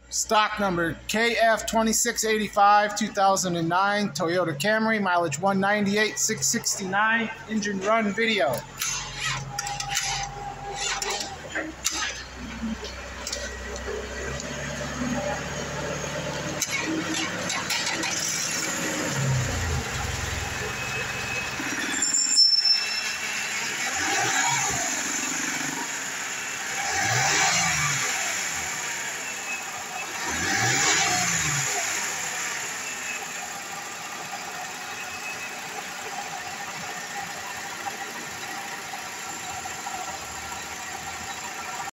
Stock number KF2685 2009 Toyota Camry, mileage 198, 669, engine run video.